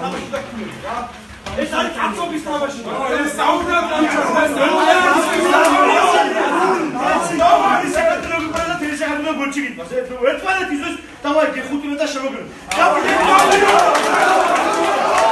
თამაში და ქულები რა. ეს არის კაცობის თამაში. ეს საუბრად ამჩას. დავარი საქართველოს პრეზიდენტი თელი საქართველოს გოჩი გიტყვას. ერთმანეთ იზოს დავაი 15 მეტა შემოგრე.